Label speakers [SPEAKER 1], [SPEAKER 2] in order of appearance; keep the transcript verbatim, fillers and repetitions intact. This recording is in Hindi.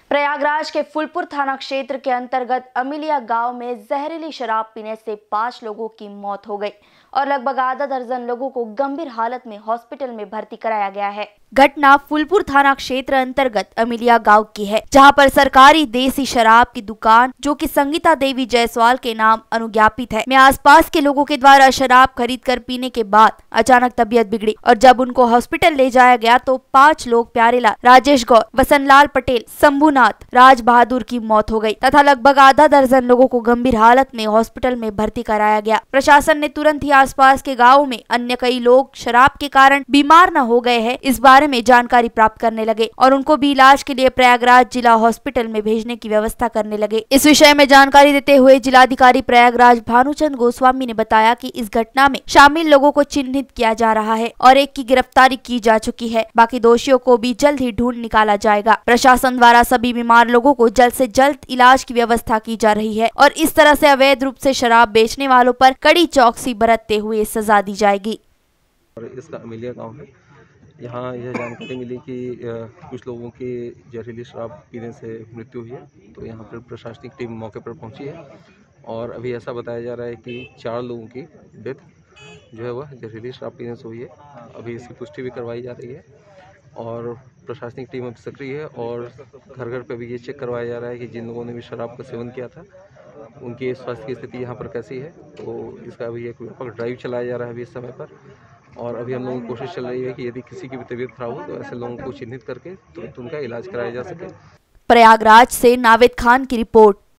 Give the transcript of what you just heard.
[SPEAKER 1] प्रयागराज के फूलपुर थाना क्षेत्र के अंतर्गत अमिलिया गांव में जहरीली शराब पीने से पांच लोगों की मौत हो गई और लगभग आधा दर्जन लोगों को गंभीर हालत में हॉस्पिटल में भर्ती कराया गया है। घटना फूलपुर थाना क्षेत्र अंतर्गत अमिलिया गांव की है, जहां पर सरकारी देसी शराब की दुकान, जो कि संगीता देवी जायसवाल के नाम अनुज्ञापित है, में आसपास के लोगों के द्वारा शराब खरीद कर पीने के बाद अचानक तबीयत बिगड़ी और जब उनको हॉस्पिटल ले जाया गया तो पाँच लोग प्यारेलाल, राजेश गौर, वसनलाल पटेल, शंभुनाथ, राज बहादुर की मौत हो गई तथा लगभग आधा दर्जन लोगों को गंभीर हालत में हॉस्पिटल में भर्ती कराया गया। प्रशासन ने तुरंत ही आसपास के गाँव में अन्य कई लोग शराब के कारण बीमार न हो गए हैं, इस बारे में जानकारी प्राप्त करने लगे और उनको भी इलाज के लिए प्रयागराज जिला हॉस्पिटल में भेजने की व्यवस्था करने लगे। इस विषय में जानकारी देते हुए जिलाधिकारी प्रयागराज भानुचंद गोस्वामी ने बताया कि इस घटना में शामिल लोगों को चिन्हित किया जा रहा है और एक की गिरफ्तारी की जा चुकी है। बाकी दोषियों को भी जल्द ही ढूंढ निकाला जाएगा। प्रशासन द्वारा सभी बीमार लोगों को जल्द से जल्द इलाज की व्यवस्था की जा रही है और इस तरह से अवैध रूप से शराब बेचने वालों पर कड़ी चौकसी बरतते हुए सजा दी जाएगी।
[SPEAKER 2] और इसका अमिलिया गाँव है। यहाँ यह जानकारी मिली कि कुछ लोगों की जहरीली शराब पीने से मृत्यु हुई है, तो यहाँ पर प्रशासनिक टीम मौके पर पहुंची है और अभी ऐसा बताया जा रहा है कि चार लोगों की डेथ जो है वह जहरीली शराब पीने से हुई है। अभी इसकी पुष्टि भी करवाई जा रही है और प्रशासनिक टीम अब सक्रिय है और घर घर पर भी ये चेक करवाया जा रहा है कि जिन लोगों ने भी शराब का सेवन किया था उनकी स्वास्थ्य की स्थिति यहाँ पर कैसी है। तो इसका अभी एक व्यापक ड्राइव चलाया जा रहा है अभी इस समय पर और अभी हम लोगों की कोशिश चल रही है कि यदि किसी की भी तबीयत खराब हो तो ऐसे लोगों को चिन्हित करके तुरंत उनका इलाज कराया जा सके।
[SPEAKER 1] प्रयागराज से नावेद खान की रिपोर्ट।